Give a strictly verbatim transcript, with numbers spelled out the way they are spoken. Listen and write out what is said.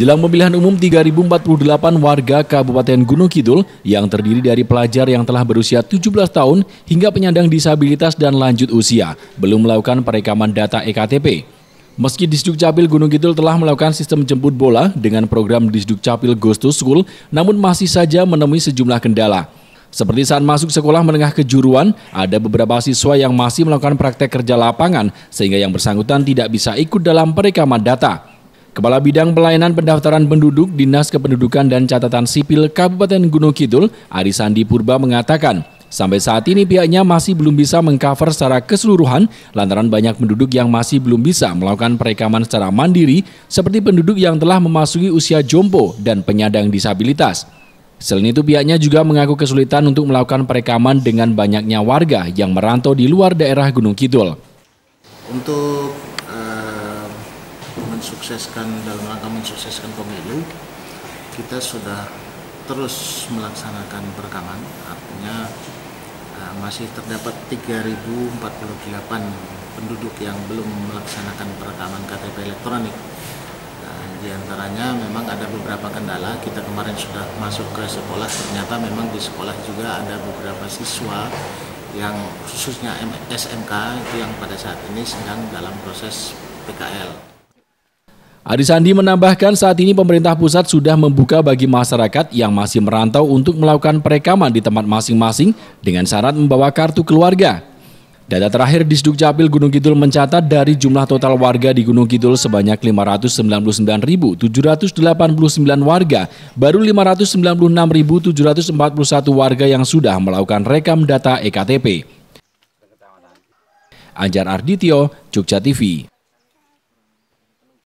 Jelang pemilihan umum tiga ribu empat puluh delapan warga Kabupaten Gunung Kidul yang terdiri dari pelajar yang telah berusia tujuh belas tahun hingga penyandang disabilitas dan lanjut usia belum melakukan perekaman data E K T P. Meski Disdukcapil Gunung Kidul telah melakukan sistem jemput bola dengan program Disdukcapil Goes to School, namun masih saja menemui sejumlah kendala. Seperti saat masuk sekolah menengah kejuruan, ada beberapa siswa yang masih melakukan praktek kerja lapangan sehingga yang bersangkutan tidak bisa ikut dalam perekaman data. Kepala Bidang Pelayanan Pendaftaran Penduduk Dinas Kependudukan dan Catatan Sipil Kabupaten Gunung Kidul, Arisandi Purba mengatakan, sampai saat ini pihaknya masih belum bisa mengcover secara keseluruhan lantaran banyak penduduk yang masih belum bisa melakukan perekaman secara mandiri seperti penduduk yang telah memasuki usia jompo dan penyandang disabilitas. Selain itu pihaknya juga mengaku kesulitan untuk melakukan perekaman dengan banyaknya warga yang merantau di luar daerah Gunung Kidul. Untuk uh, mensukseskan dalam rangka mensukseskan pemilu, kita sudah terus melaksanakan perekaman, artinya uh, masih terdapat tiga ribu empat puluh delapan penduduk yang belum melaksanakan perekaman K T P elektronik. Uh, di antaranya memang ada beberapa kendala. Kita kemarin sudah masuk ke sekolah, ternyata memang di sekolah juga ada beberapa siswa yang khususnya S M K itu yang pada saat ini sedang dalam proses P K L. Arisandi menambahkan saat ini pemerintah pusat sudah membuka bagi masyarakat yang masih merantau untuk melakukan perekaman di tempat masing-masing dengan syarat membawa kartu keluarga. Data terakhir Disdukcapil Gunung Kidul mencatat dari jumlah total warga di Gunung Kidul sebanyak lima ratus sembilan puluh sembilan ribu tujuh ratus delapan puluh sembilan warga, baru lima ratus sembilan puluh enam ribu tujuh ratus empat puluh satu warga yang sudah melakukan rekam data E K T P. Anjar Ardityo, Jogja T V.